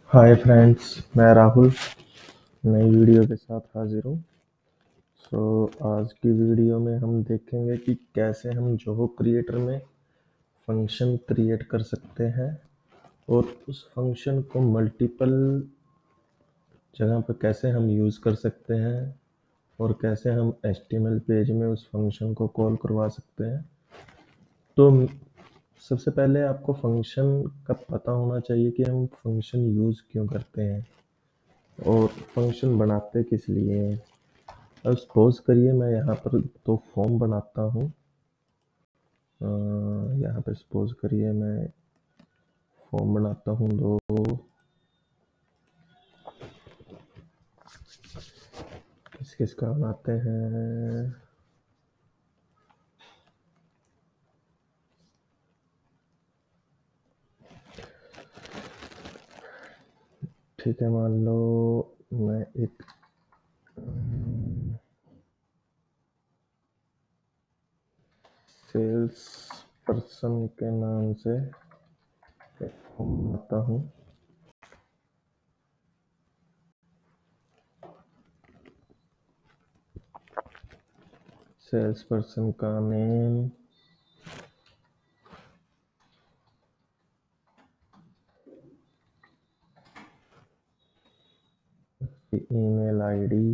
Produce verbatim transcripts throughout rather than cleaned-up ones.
Hi friends, मैं राहुल नई video के साथ हाजिर हूँ। सो आज की वीडियो में हम देखेंगे कि कैसे हम जोहो क्रिएटर में फंक्शन क्रिएट कर सकते हैं और उस फंक्शन को मल्टीपल जगह पर कैसे हम यूज़ कर सकते हैं और कैसे हम H T M L page में उस फंक्शन को कॉल करवा सकते हैं। तो सबसे पहले आपको फंक्शन का पता होना चाहिए कि हम फंक्शन यूज़ क्यों करते हैं और फंक्शन बनाते किस लिए हैं। अब सपोज करिए मैं यहाँ पर दो फॉर्म बनाता हूँ। यहाँ पर सपोज करिए मैं फॉर्म बनाता हूँ दो। किस किस का बनाते हैं। ठीक है, मान लो मैं एक सेल्स पर्सन के नाम से एक फॉर्म बनाता हूँ। सेल्स पर्सन का नेम, ईमेल आईडी,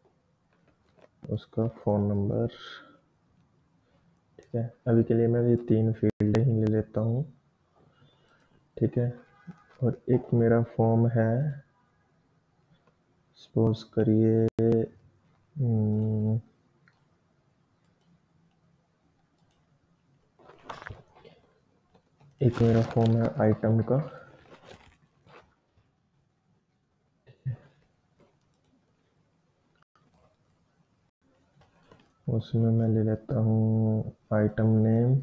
उसका फ़ोन नंबर। ठीक है, अभी के लिए मैं ये तीन फील्ड ही ले लेता हूँ। ठीक है, और एक मेरा फॉर्म है, सपोज करिए एक मेरा फॉर्म है आइटम का। उसमें मैं ले लेता हूँ आइटम नेम,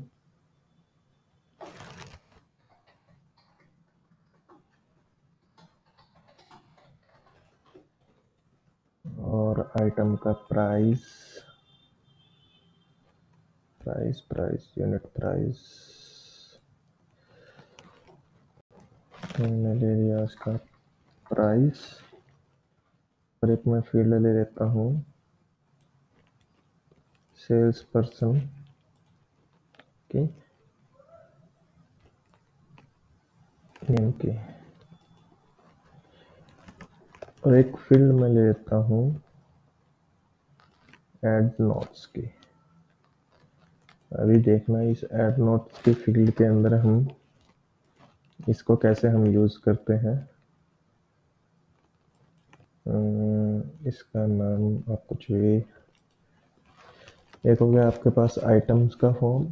और आइटम का price price price unit price मैंने ले लिया उसका प्राइस। और एक मैं फील्ड ले लेता हूँ सेल्स पर्सन की नेम की, और एक फील्ड में ले लेता हूँ ऐड नोट्स की। अभी देखना इस ऐड नोट्स की फील्ड के अंदर हम इसको कैसे हम यूज़ करते हैं। इसका नाम आप कुछ भी, एक हो गया आपके पास आइटम्स का फॉर्म,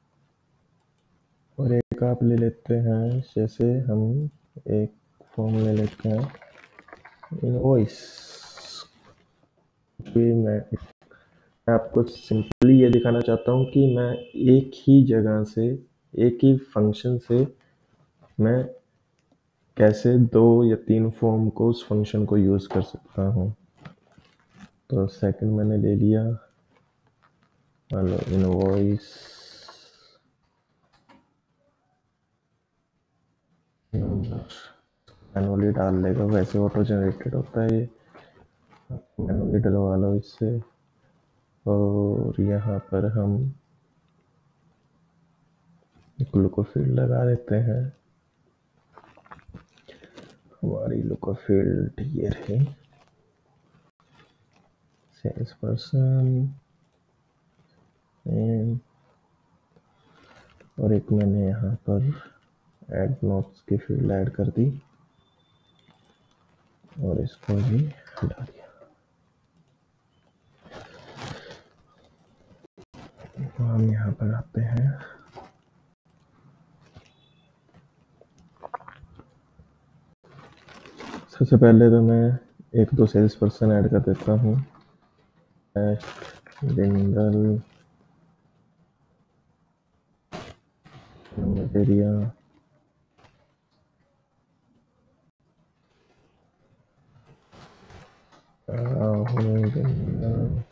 और एक आप ले लेते हैं, जैसे हम एक फॉर्म ले लेते हैं इनवॉइस। मैं आपको सिंपली ये दिखाना चाहता हूँ कि मैं एक ही जगह से, एक ही फंक्शन से मैं कैसे दो या तीन फॉर्म को उस फंक्शन को यूज़ कर सकता हूँ। तो सेकंड मैंने ले लिया, हेलो इनवॉइस नंबर, मैनुअली डाल लेगा, वैसे ऑटो जनरेटेड होता है ये, मैनुअली डलवा लो इससे। और यहाँ पर हम लुको फील्ड लगा देते हैं। हमारी लुको फील्ड ये रही, सेल्स पर्सन, और एक मैंने यहाँ पर ऐड नोट्स की फील्ड ऐड कर दी और इसको भी हटा दिया। तो हम यहाँ पर आते हैं, सबसे पहले तो मैं एक दो सेल्स पर्सन ऐड कर देता हूँ। जिंदल एरिया, राहुल जिंदल,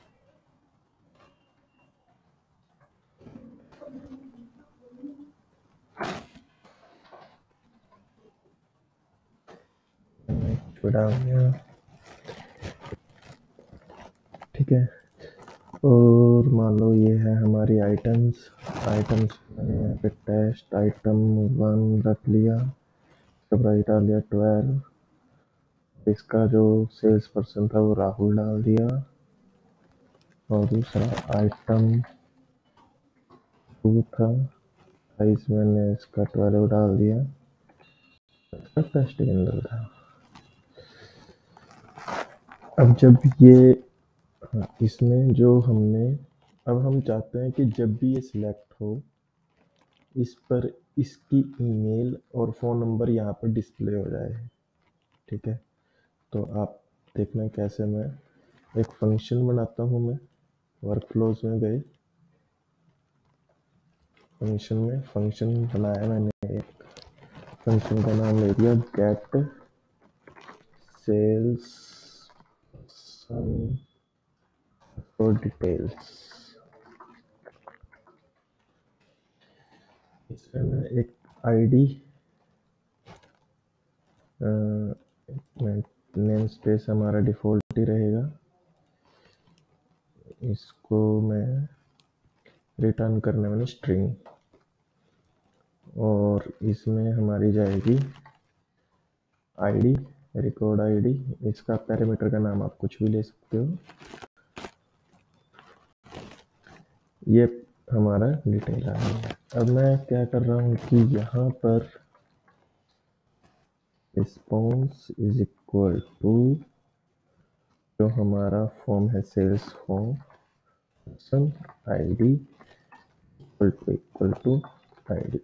पे डाल दिया, ठीक है। और मान लो ये है हमारी आइटम्स आइटम्स मैंने यहाँ पे टेस्ट आइटम वन रख लिया, सब प्राइस डाल दिया ट्वेल्व, इसका जो सेल्स पर्सन था वो राहुल डाल दिया, और दूसरा आइटम टू था, प्राइस मैंने इसका ट्वेल्व डाल दिया, इसका टेस्ट के अंदर था। अब जब ये हाँ, इसमें जो हमने अब हम चाहते हैं कि जब भी ये सिलेक्ट हो इस पर इसकी ईमेल और फ़ोन नंबर यहाँ पर डिस्प्ले हो जाए, ठीक है। तो आप देखना कैसे मैं एक फंक्शन बनाता हूँ। मैं वर्क फ्लोज में गए, फंक्शन में फंक्शन बनाया मैंने, एक फंक्शन का नाम ले दिया गेट सेल्स और डिटेल्स। इसमें मैं एक आईडी नेम स्पेस हमारा डिफ़ॉल्ट ही रहेगा, इसको मैं रिटर्न करने वाली स्ट्रिंग, और इसमें हमारी जाएगी आईडी रिकॉर्ड आईडी, इसका पैरामीटर का नाम आप कुछ भी ले सकते हो। ये हमारा डिटेल आ गया। अब मैं क्या कर रहा हूँ कि यहाँ पर रिस्पॉन्स इज इक्वल टू जो हमारा फॉर्म है sales form person ID equal to equal to ID,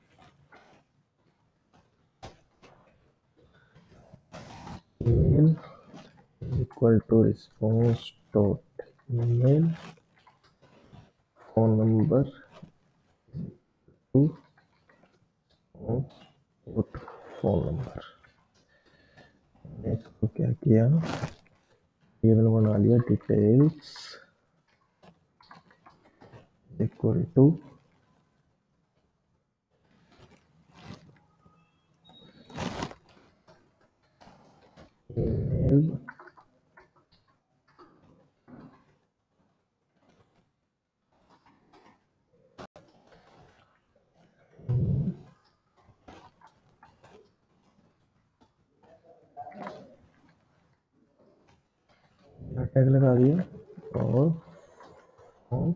email equal to response dot email, phone number to phone number. इसको क्या किया, टेबल बना लिया details equal to email tag लगा दिया और फॉर्म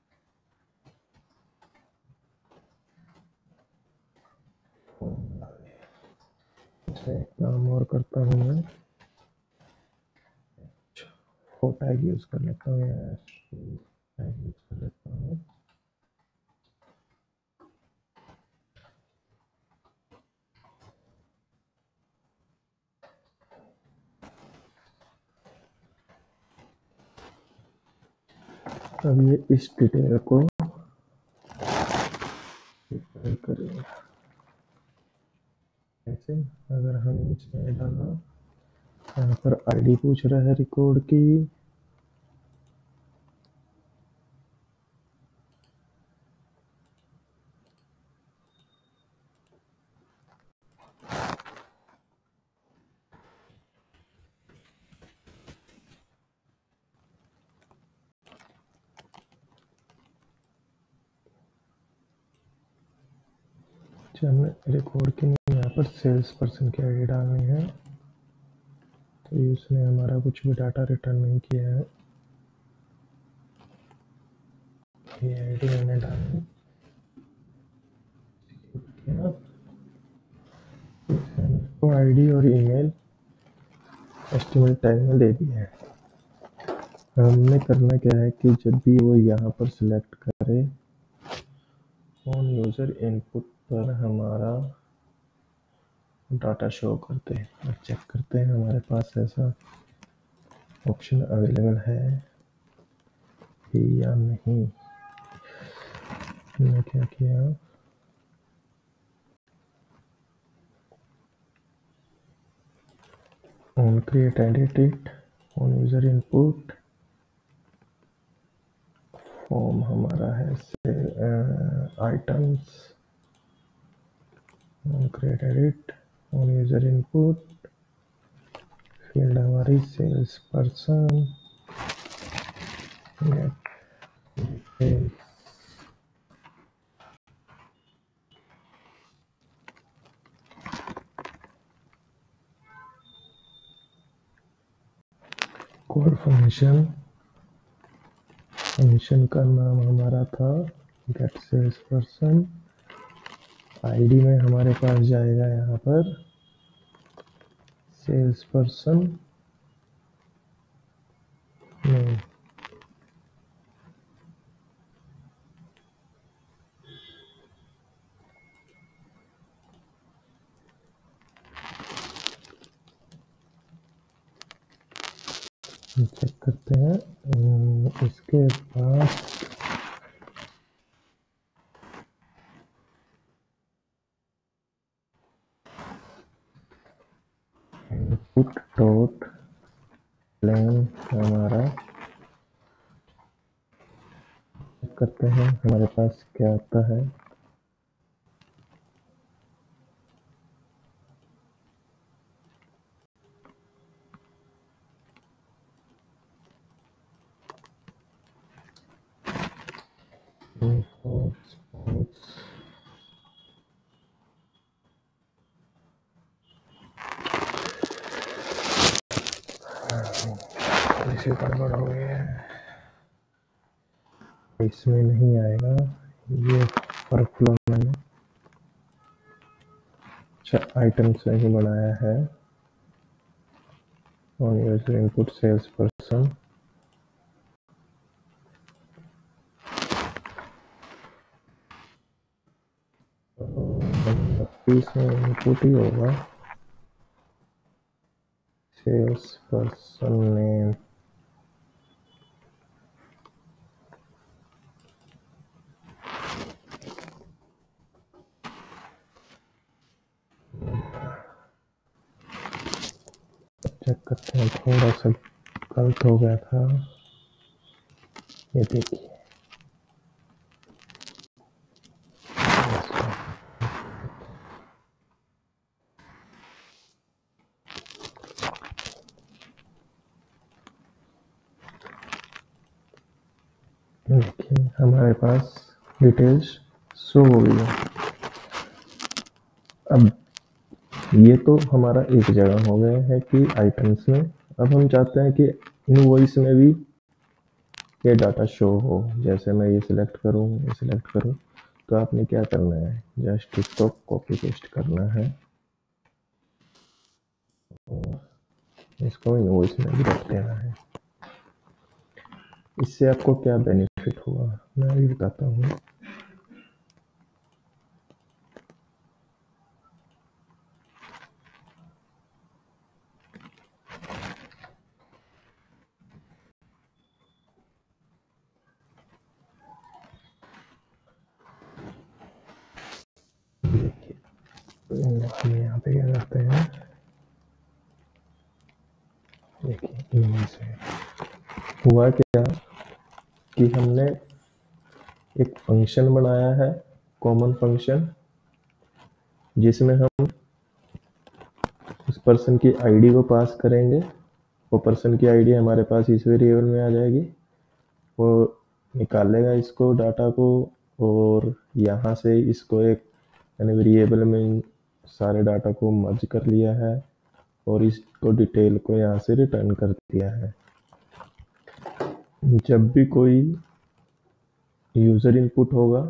काम और करता हूँ मैं, वो टैग यूज कर लेता हूँ, टैग यूज कर लेता हूँ। अब ये इस डिटेल को करेंगे ऐसे, अगर हम इसमें डाला, यहाँ पर आईडी पूछ रहा है रिकॉर्ड की, हमें रिकॉर्ड की नहीं, यहाँ पर सेल्स पर्सन की आईडी डालनी है, तो उसने हमारा कुछ भी डाटा रिटर्न नहीं किया है, ये आईडी मैंने डाली, तो आईडी और ईमेल एस्टिमेट टाइम में दे दिया है। हमने करना क्या है कि जब भी वो यहाँ पर सिलेक्ट करे ऑन यूज़र इनपुट पर हमारा डाटा शो करते हैं और चेक करते हैं हमारे पास ऐसा ऑप्शन अवेलेबल है या नहीं। मैंने क्या किया, on create edit on user input, form हमारा है से items, on create edit on user input, field हमारी sales person, code function, function का नाम हमारा था गेट सेल्स पर्सन। आईडी में हमारे पास जाएगा यहाँ पर सेल्स पर्सन नेम। चेक करते हैं इसके पास इनपुट डॉट प्लेन हमारा, चेक करते हैं हमारे पास क्या आता है। इसे गड़बड़ हो गई है, इसमें नहीं आएगा ये वर्कफ्लो मैंने अच्छा आइटम से ही बनाया है। On user input sales person, इसमें इनपुट ही होगा सेल्स पर्सन नेम। चेक करते हैं, थोड़ा सा गलत हो गया था, ये देखिए देखिए हमारे पास डिटेल्स शो हो गई है। अब ये तो हमारा एक जगह हो गया है कि आइटम्स में, अब हम चाहते हैं कि इनवॉइस में भी ये डाटा शो हो। जैसे मैं ये सिलेक्ट करूँ, ये सिलेक्ट करूँ, तो आपने क्या करना है, जस्ट इसको कॉपी पेस्ट करना है और इसको इनवॉइस में भी रख देना है। इससे आपको क्या बेनिफिट होगा मैं भी बताता हूँ। हम यहाँ पे क्या करते हैं, देखिए इनवॉइस है। हुआ क्या कि हमने एक फंक्शन बनाया है, कॉमन फंक्शन, जिसमें हम उस पर्सन की आईडी को पास करेंगे। वो पर्सन की आईडी हमारे पास इस वेरिएबल में आ जाएगी, वो निकालेगा इसको डाटा को, और यहाँ से इसको एक यानी वेरिएबल में सारे डाटा को मर्ज कर लिया है और इसको डिटेल को यहाँ से रिटर्न कर दिया है। जब भी कोई यूज़र इनपुट होगा,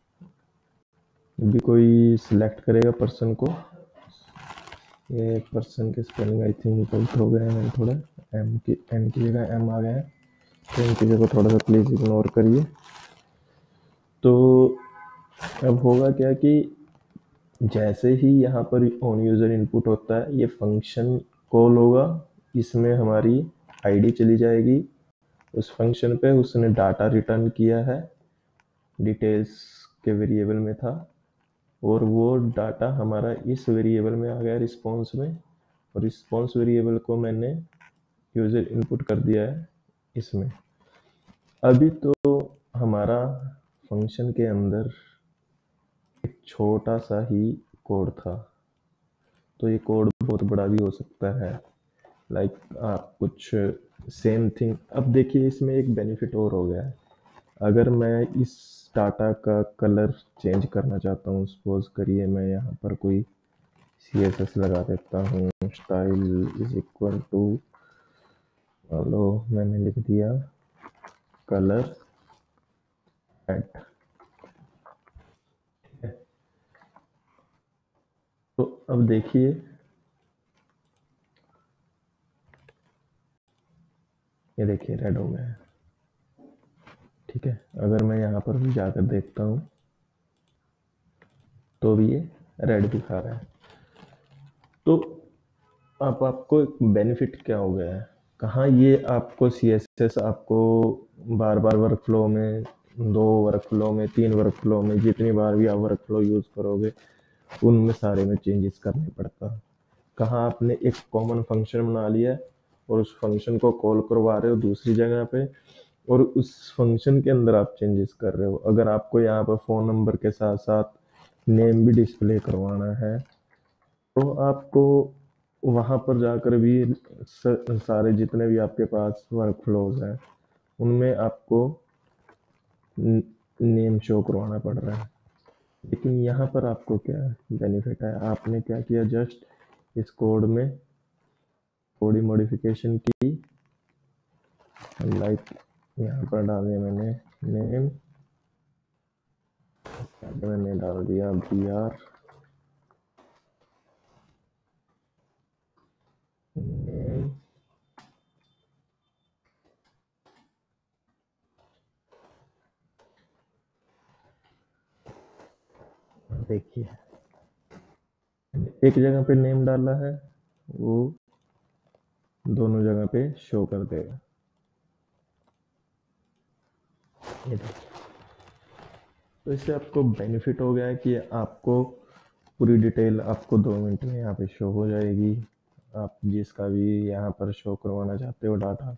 भी कोई सिलेक्ट करेगा पर्सन को, ये पर्सन के स्पेलिंग आई थिंक गलत हो गया है, थोड़ा एम की एन की जगह एम आ गया है, तो इन चीज़ों को थोड़ा सा प्लीज़ इग्नोर करिए। तो अब होगा क्या कि जैसे ही यहाँ पर ऑन यूज़र इनपुट होता है, ये फंक्शन कॉल होगा, इसमें हमारी आईडी चली जाएगी, उस फंक्शन पे उसने डाटा रिटर्न किया है, डिटेल्स के वेरिएबल में था, और वो डाटा हमारा इस वेरिएबल में आ गया रिस्पॉन्स में, और रिस्पॉन्स वेरिएबल को मैंने यूज़र इनपुट कर दिया है इसमें। अभी तो हमारा फंक्शन के अंदर एक छोटा सा ही कोड था, तो ये कोड बहुत बड़ा भी हो सकता है, लाइक आप कुछ सेम थिंग। अब देखिए इसमें एक बेनिफिट और हो गया है। अगर मैं इस डाटा का कलर चेंज करना चाहता हूँ, सपोज करिए मैं यहाँ पर कोई सी एस एस लगा देता हूँ, स्टाइल इज इक्वल टू, लो मैंने लिख दिया कलर एड। तो अब देखिए ये देखिए रेड हो गया है। ठीक है, अगर मैं यहाँ पर भी जाकर देखता हूँ तो भी ये रेड दिखा रहा है। तो अब आपको बेनिफिट क्या हो गया है, कहाँ ये आपको सी एस एस आपको बार बार वर्क फ्लो में, दो वर्क फ्लो में, तीन वर्क फ्लो में, जितनी बार भी आप वर्क फ्लो यूज़ करोगे उनमें सारे में चेंजेस करने पड़ता। कहाँ आपने एक कॉमन फंक्शन बना लिया और उस फंक्शन को कॉल करवा रहे हो दूसरी जगह पे, और उस फंक्शन के अंदर आप चेंजेस कर रहे हो। अगर आपको यहाँ पर फ़ोन नंबर के साथ साथ नेम भी डिस्प्ले करवाना है तो आपको वहाँ पर जाकर भी सारे जितने भी आपके पास वर्क फ्लोज हैं उनमें आपको नेम शो करवाना पड़ रहा है। लेकिन यहाँ पर आपको क्या बेनिफिट है, आपने क्या किया, जस्ट इस कोड में थोड़ी मॉडिफिकेशन की, लाइक यहाँ पर डाल दिया मैंने नेम, मैंने डाल दिया बी आर नेम, देखिए एक जगह पे नेम डाला है वो दोनों जगह पे शो कर देगा। ये देखिए, तो इससे आपको बेनिफिट हो गया है कि आपको पूरी डिटेल आपको दो मिनट में यहाँ पे शो हो जाएगी। आप जिसका भी यहाँ पर शो करवाना चाहते हो डाटा,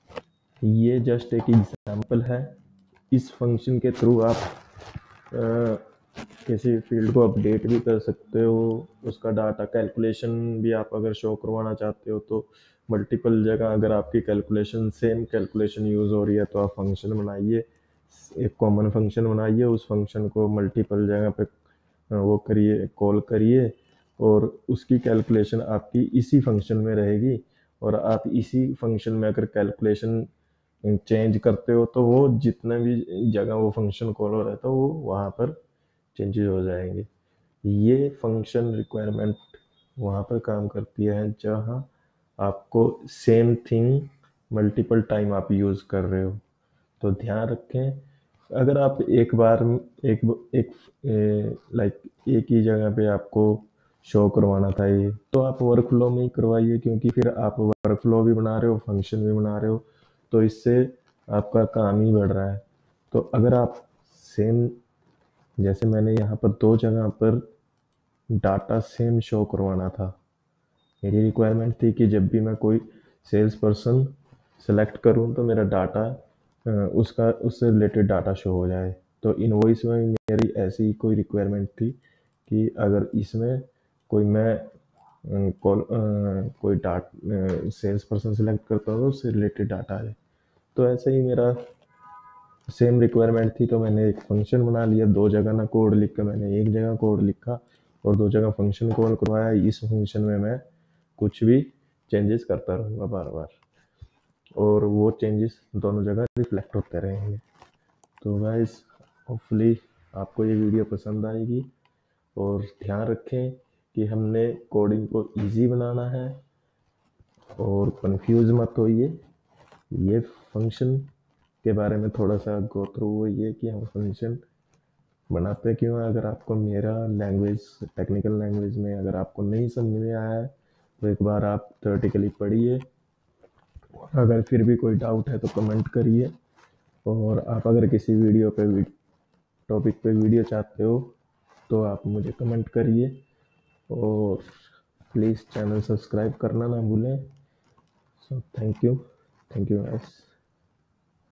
ये जस्ट एक एग्जांपल है। इस फंक्शन के थ्रू आप आ, किसी फील्ड को अपडेट भी कर सकते हो, उसका डाटा कैलकुलेशन भी आप अगर शो करवाना चाहते हो तो मल्टीपल जगह अगर आपकी कैलकुलेशन सेम कैलकुलेशन यूज़ हो रही है तो आप फंक्शन बनाइए, एक कॉमन फंक्शन बनाइए, उस फंक्शन को मल्टीपल जगह पे वो करिए, कॉल करिए, और उसकी कैलकुलेशन आपकी इसी फंक्शन में रहेगी। और आप इसी फंक्शन में अगर कैलकुलेशन चेंज करते हो तो वो जितना भी जगह वो फंक्शन कॉल हो रहा था वो वहाँ पर चेंजेस हो जाएंगे। ये फंक्शन रिक्वायरमेंट वहाँ पर काम करती है जहाँ आपको सेम थिंग मल्टीपल टाइम आप यूज़ कर रहे हो। तो ध्यान रखें, अगर आप एक बार एक एक लाइक एक ही जगह पे आपको शो करवाना था ये, तो आप वर्क फ्लो में ही करवाइए, क्योंकि फिर आप वर्क फ्लो भी बना रहे हो, फंक्शन भी बना रहे हो, तो इससे आपका काम ही बढ़ रहा है। तो अगर आप सेम, जैसे मैंने यहाँ पर दो जगह पर डाटा सेम शो करवाना था, मेरी रिक्वायरमेंट थी कि जब भी मैं कोई सेल्स पर्सन सेलेक्ट करूँ तो मेरा डाटा उसका उससे रिलेटेड डाटा शो हो जाए। तो इनवॉइस में मेरी ऐसी कोई रिक्वायरमेंट थी कि अगर इसमें कोई मैं कॉल कोई डाट सेल्स पर्सन सेलेक्ट करता हूँ तो उससे रिलेटेड डाटा है। तो ऐसे ही मेरा सेम रिक्वायरमेंट थी, तो मैंने एक फंक्शन बना लिया, दो जगह ना कोड लिख कर मैंने एक जगह कोड लिखा और दो जगह फंक्शन कॉल करवाया। इस फंक्शन में मैं कुछ भी चेंजेस करता रहूँगा बार बार, और वो चेंजेस दोनों जगह रिफ्लेक्ट होते रहेंगे। तो गाइस होपफुली आपको ये वीडियो पसंद आएगी, और ध्यान रखें कि हमने कोडिंग को इजी बनाना है और कंफ्यूज मत होइए। ये फंक्शन के बारे में थोड़ा सा गो थ्रू हुई कि हम फंक्शन बनाते क्यों हैं। अगर आपको मेरा लैंग्वेज, टेक्निकल लैंग्वेज में अगर आपको नहीं समझ में आया है तो एक बार आप थ्योरेटिकली पढ़िए, अगर फिर भी कोई डाउट है तो कमेंट करिए, और आप अगर किसी वीडियो पे टॉपिक पे वीडियो चाहते हो तो आप मुझे कमेंट करिए, और प्लीज़ चैनल सब्सक्राइब करना ना भूलें। So thank you, thank you guys.